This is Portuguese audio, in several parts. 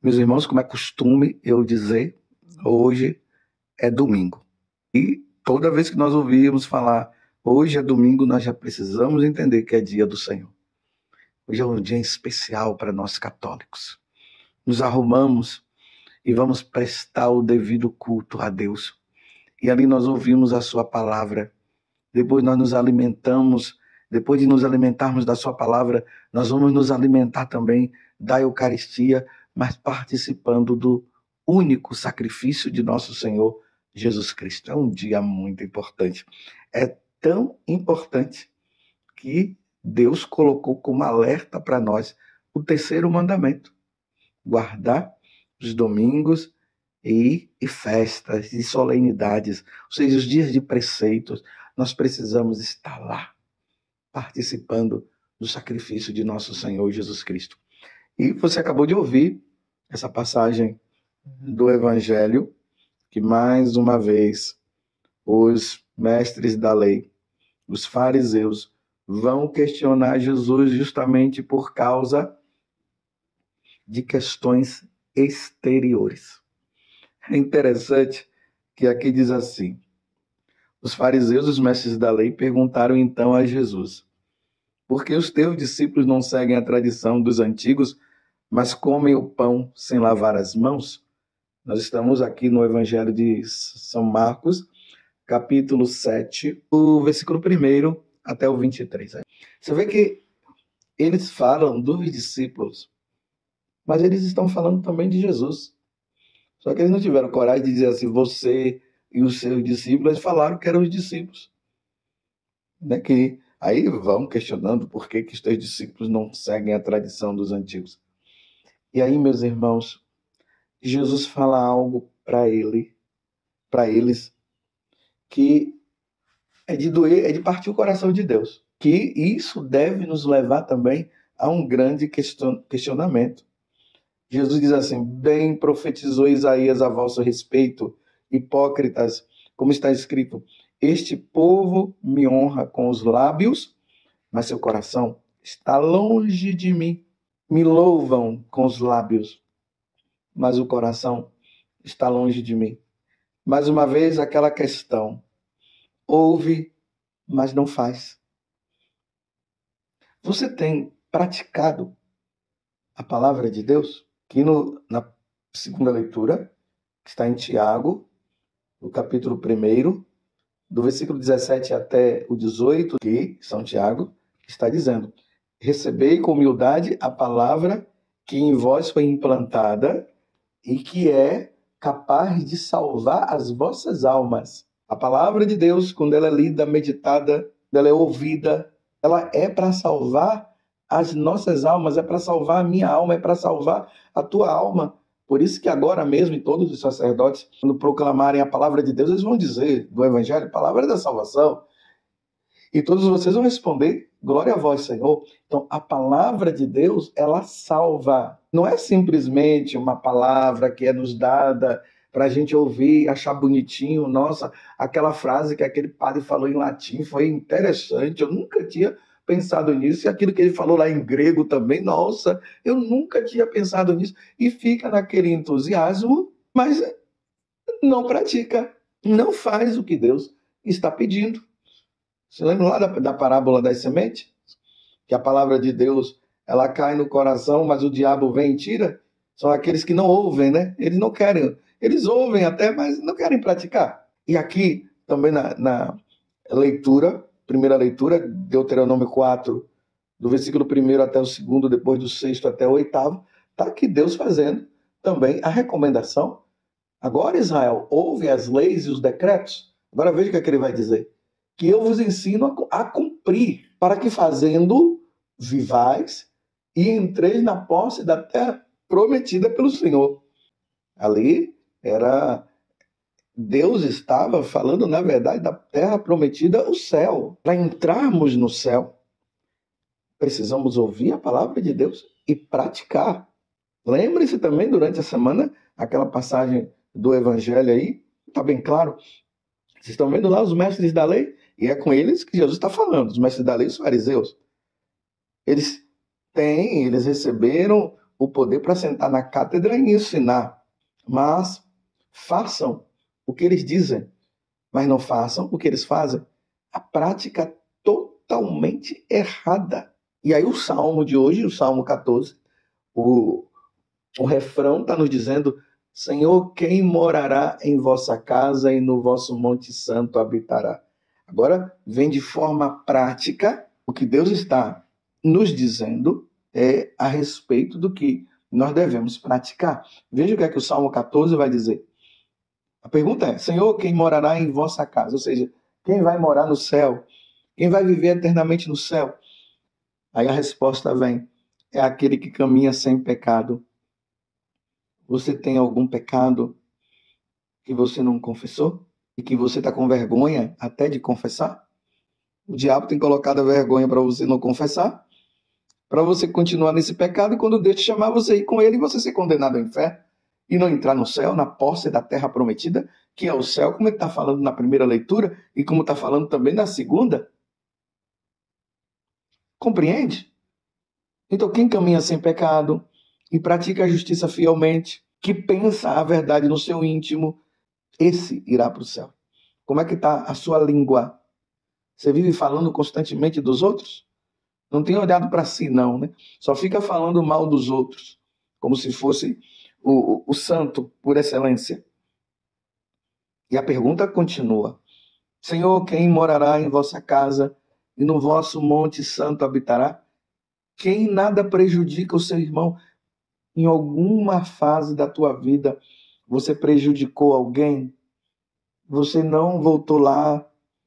Meus irmãos, como é costume eu dizer, hoje é domingo. E toda vez que nós ouvimos falar, hoje é domingo, nós já precisamos entender que é dia do Senhor. Hoje é um dia especial para nós católicos. Nos arrumamos e vamos prestar o devido culto a Deus. E ali nós ouvimos a sua palavra. Depois nós nos alimentamos. Depois de nos alimentarmos da sua palavra, nós vamos nos alimentar também da Eucaristia, mas participando do único sacrifício de nosso Senhor Jesus Cristo. É um dia muito importante. É tão importante que Deus colocou como alerta para nós o terceiro mandamento: guardar os domingos e festas e solenidades, ou seja, os dias de preceitos. Nós precisamos estar lá, participando do sacrifício de nosso Senhor Jesus Cristo. E você acabou de ouvir essa passagem do Evangelho, que mais uma vez os mestres da lei, os fariseus, vão questionar Jesus justamente por causa de questões exteriores. É interessante que aqui diz assim: os fariseus, os mestres da lei, perguntaram então a Jesus: por que os teus discípulos não seguem a tradição dos antigos, mas comem o pão sem lavar as mãos? Nós estamos aqui no Evangelho de São Marcos, capítulo 7, o versículo 1 até o 23. Você vê que eles falam dos discípulos, mas eles estão falando também de Jesus. Só que eles não tiveram coragem de dizer assim, você e os seus discípulos. Eles falaram que eram os discípulos. Né? Que aí vão questionando por que os teus discípulos não seguem a tradição dos antigos. E aí, meus irmãos, Jesus fala algo para eles, que é de doer, é de partir o coração de Deus. Que isso deve nos levar também a um grande questionamento. Jesus diz assim: bem profetizou Isaías a vosso respeito, hipócritas, como está escrito: este povo me honra com os lábios, mas seu coração está longe de mim. Me louvam com os lábios, mas o coração está longe de mim. Mais uma vez, aquela questão: ouve, mas não faz. Você tem praticado a palavra de Deus? Que na segunda leitura, que está em Tiago, no capítulo 1, do versículo 17 até o 18, que São Tiago está dizendo: recebei com humildade a palavra que em vós foi implantada e que é capaz de salvar as vossas almas. A palavra de Deus, quando ela é lida, meditada, ela é ouvida, ela é para salvar as nossas almas, é para salvar a minha alma, é para salvar a tua alma. Por isso que agora mesmo, e todos os sacerdotes, quando proclamarem a palavra de Deus, eles vão dizer do Evangelho, palavra da salvação. E todos vocês vão responder: glória a vós, Senhor. Então, a palavra de Deus, ela salva. Não é simplesmente uma palavra que é nos dada para a gente ouvir, achar bonitinho. Nossa, aquela frase que aquele padre falou em latim foi interessante. Eu nunca tinha pensado nisso. E aquilo que ele falou lá em grego também, nossa, eu nunca tinha pensado nisso. E fica naquele entusiasmo, mas não pratica, não faz o que Deus está pedindo. Você lembra lá da parábola das sementes? Que a palavra de Deus, ela cai no coração, mas o diabo vem e tira? São aqueles que não ouvem, né? Eles não querem. Eles ouvem até, mas não querem praticar. E aqui, também na leitura, primeira leitura, Deuteronômio 4, do versículo 1 até o 2, depois do 6 até o 8, está aqui Deus fazendo também a recomendação. Agora, Israel, ouve as leis e os decretos. Agora veja o que ele vai dizer: que eu vos ensino a cumprir, para que fazendo vivais e entreis na posse da terra prometida pelo Senhor. Ali Deus estava falando, na verdade, da terra prometida, o céu. Para entrarmos no céu, precisamos ouvir a palavra de Deus e praticar. Lembre-se também, durante a semana, aquela passagem do Evangelho aí, está bem claro. Vocês estão vendo lá os mestres da lei? E é com eles que Jesus está falando, os mestres da lei, os fariseus. Eles receberam o poder para sentar na cátedra e ensinar, mas façam o que eles dizem, mas não façam o que eles fazem. A prática totalmente errada. E aí o Salmo de hoje, o Salmo 14, o refrão está nos dizendo: Senhor, quem morará em vossa casa e no vosso monte santo habitará? Agora vem de forma prática o que Deus está nos dizendo a respeito do que nós devemos praticar. Veja o que é que o Salmo 14 vai dizer. A pergunta é: Senhor, quem morará em vossa casa? Ou seja, quem vai morar no céu? Quem vai viver eternamente no céu? Aí a resposta vem: é aquele que caminha sem pecado. Você tem algum pecado que você não confessou? E que você está com vergonha até de confessar? O diabo tem colocado a vergonha para você não confessar, para você continuar nesse pecado, e quando Deus te chamar, você ir com ele e você ser condenado ao inferno e não entrar no céu, na posse da terra prometida, que é o céu, como ele está falando na primeira leitura e como está falando também na segunda. Compreende? Então, quem caminha sem pecado e pratica a justiça fielmente, que pensa a verdade no seu íntimo, esse irá para o céu. Como é que está a sua língua? Você vive falando constantemente dos outros? Não tem olhado para si, não, né? Só fica falando mal dos outros, como se fosse o santo por excelência. E a pergunta continua: Senhor, quem morará em vossa casa e no vosso monte santo habitará? Quem nada prejudica o seu irmão? Em alguma fase da tua vida, você prejudicou alguém? Você não voltou lá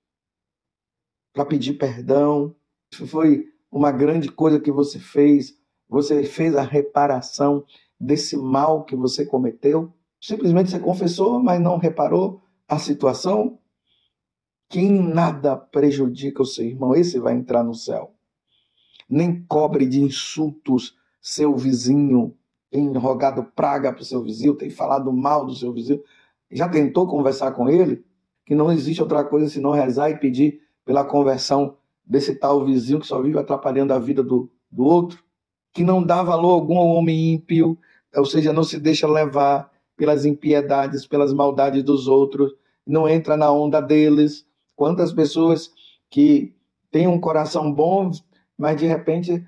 para pedir perdão? Foi uma grande coisa que você fez a reparação desse mal que você cometeu? Simplesmente você confessou, mas não reparou a situação? Quem nada prejudica o seu irmão, esse vai entrar no céu. Nem cobre de insultos seu vizinho, tem rogado praga para o seu vizinho, tem falado mal do seu vizinho. Já tentou conversar com ele? Que não existe outra coisa senão rezar e pedir pela conversão desse tal vizinho que só vive atrapalhando a vida do outro, que não dá valor algum ao homem ímpio, ou seja, não se deixa levar pelas impiedades, pelas maldades dos outros, não entra na onda deles. Quantas pessoas que têm um coração bom, mas de repente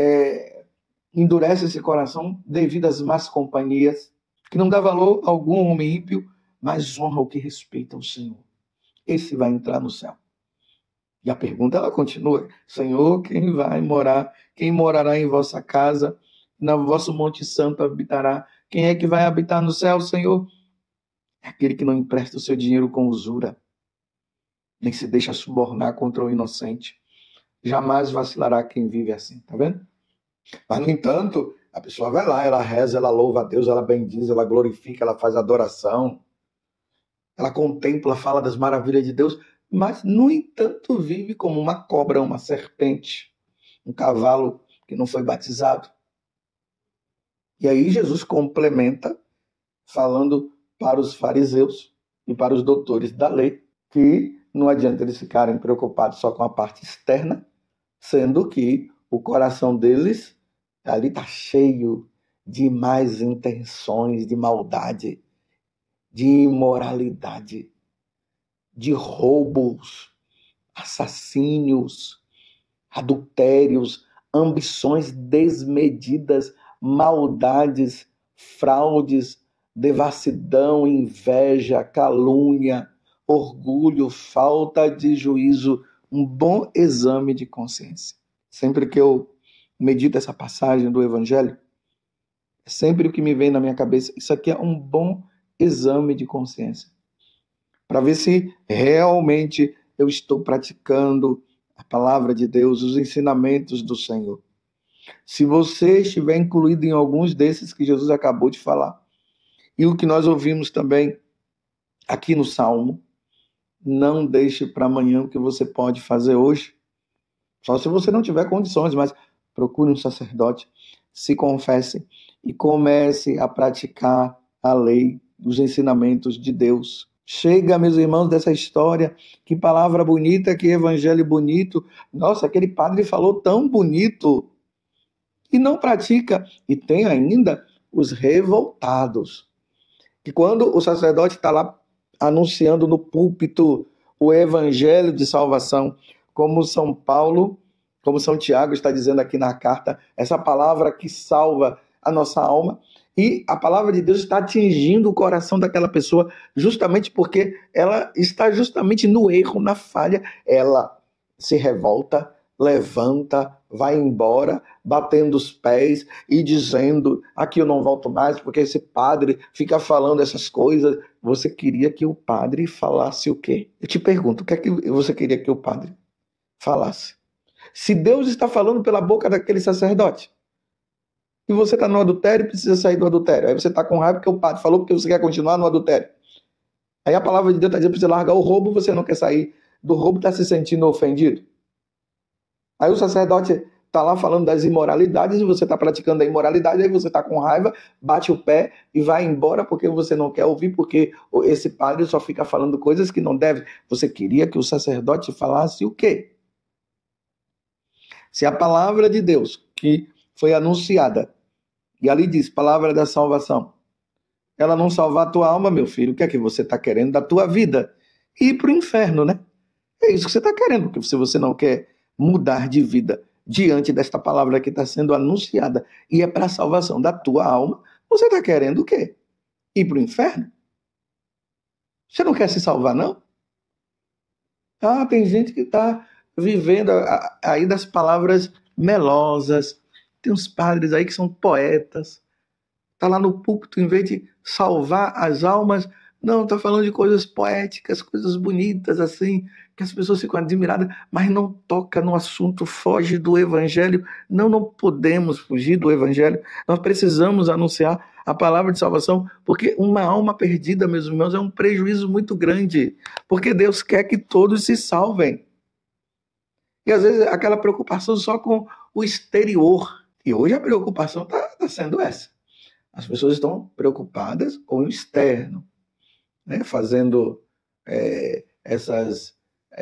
endurece esse coração devido às más companhias, que não dá valor algum ao homem ímpio, mas honra o que respeita o Senhor. Esse vai entrar no céu. E a pergunta ela continua: Senhor, quem morará em vossa casa, no vosso monte santo habitará? Quem é que vai habitar no céu, Senhor? É aquele que não empresta o seu dinheiro com usura, nem se deixa subornar contra o inocente. Jamais vacilará quem vive assim, tá vendo? Mas, no entanto, a pessoa vai lá, ela reza, ela louva a Deus, ela bendiz, ela glorifica, ela faz adoração, ela contempla, fala das maravilhas de Deus, mas, no entanto, vive como uma cobra, uma serpente, um cavalo que não foi batizado. E aí Jesus complementa falando para os fariseus e para os doutores da lei que não adianta eles ficarem preocupados só com a parte externa, sendo que o coração deles ali está cheio de más intenções, de maldade, de imoralidade, de roubos, assassínios, adultérios, ambições desmedidas, maldades, fraudes, devassidão, inveja, calúnia, orgulho, falta de juízo, um bom exame de consciência. Sempre que eu medito essa passagem do Evangelho, sempre o que me vem na minha cabeça, isso aqui é um bom exame de consciência, para ver se realmente eu estou praticando a palavra de Deus, os ensinamentos do Senhor. Se você estiver incluído em alguns desses que Jesus acabou de falar, e o que nós ouvimos também aqui no Salmo, não deixe para amanhã o que você pode fazer hoje, só se você não tiver condições, mas procure um sacerdote, se confesse e comece a praticar a lei, os ensinamentos de Deus. Chega, meus irmãos, dessa história, que palavra bonita, que evangelho bonito. Nossa, aquele padre falou tão bonito. E não pratica. E tem ainda os revoltados, que quando o sacerdote está lá anunciando no púlpito o evangelho de salvação, como São Paulo, como São Tiago está dizendo aqui na carta, essa palavra que salva a nossa alma, e a palavra de Deus está atingindo o coração daquela pessoa, justamente porque ela está justamente no erro, na falha, ela se revolta, levanta, vai embora, batendo os pés e dizendo: aqui eu não volto mais, porque esse padre fica falando essas coisas. Você queria que o padre falasse o quê? Eu te pergunto, o que é que você queria que o padre falasse? Se Deus está falando pela boca daquele sacerdote, e você está no adultério e precisa sair do adultério, aí você está com raiva porque o padre falou porque você quer continuar no adultério. Aí a palavra de Deus está dizendo para você largar o roubo, você não quer sair do roubo, está se sentindo ofendido. Aí o sacerdote está lá falando das imoralidades e você está praticando a imoralidade, aí você está com raiva, bate o pé e vai embora porque você não quer ouvir, porque esse padre só fica falando coisas que não deve. Você queria que o sacerdote falasse o quê? Se a palavra de Deus, que foi anunciada, e ali diz, palavra da salvação, ela não salvar a tua alma, meu filho, o que é que você está querendo da tua vida? Ir para o inferno, né? É isso que você está querendo, porque se você não quer mudar de vida diante desta palavra que está sendo anunciada e é para a salvação da tua alma, você está querendo o quê? Ir para o inferno? Você não quer se salvar, não? Ah, tem gente que está vivendo aí das palavras melosas. Tem uns padres aí que são poetas. Está lá no púlpito, em vez de salvar as almas, não, está falando de coisas poéticas, coisas bonitas, assim, que as pessoas ficam admiradas, mas não toca no assunto, foge do evangelho. Não, não podemos fugir do evangelho. Nós precisamos anunciar a palavra de salvação, porque uma alma perdida, meus irmãos, é um prejuízo muito grande, porque Deus quer que todos se salvem. E às vezes aquela preocupação só com o exterior. E hoje a preocupação está sendo essa. As pessoas estão preocupadas com o externo, né? Fazendo essas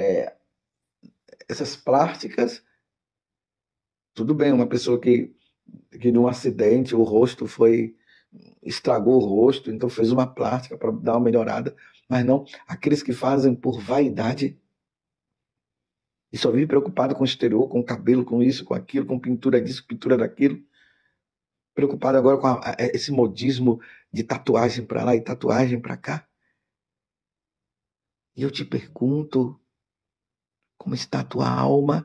plásticas. Tudo bem, uma pessoa que num acidente o rosto estragou o rosto, então fez uma plástica para dar uma melhorada, mas não aqueles que fazem por vaidade e só vive preocupado com o exterior, com o cabelo, com isso, com aquilo, com pintura disso, pintura daquilo. Preocupado agora com esse modismo de tatuagem para lá e tatuagem para cá. E eu te pergunto, como está a tua alma?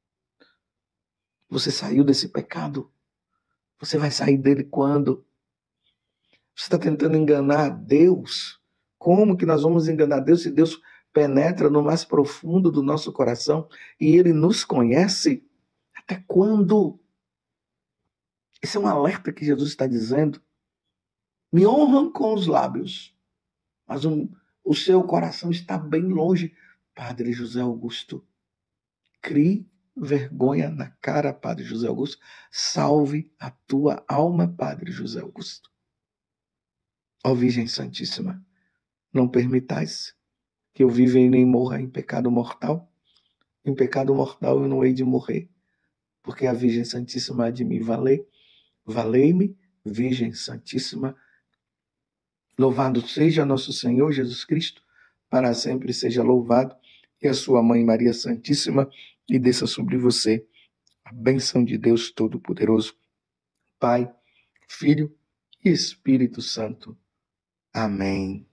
Você saiu desse pecado? Você vai sair dele quando? Você está tentando enganar Deus? Como que nós vamos enganar Deus se Deus penetra no mais profundo do nosso coração e Ele nos conhece? Até quando? Esse é um alerta que Jesus está dizendo. Me honram com os lábios, mas o seu coração está bem longe. Padre José Augusto, crie vergonha na cara, Padre José Augusto. Salve a tua alma, Padre José Augusto. Ó Virgem Santíssima, não permitais que eu viva e nem morra em pecado mortal. Em pecado mortal eu não hei de morrer, porque a Virgem Santíssima há de me valer. Valei-me, Virgem Santíssima. Louvado seja nosso Senhor Jesus Cristo, para sempre seja louvado, e a sua Mãe Maria Santíssima, e desça sobre você a bênção de Deus Todo-Poderoso, Pai, Filho e Espírito Santo. Amém.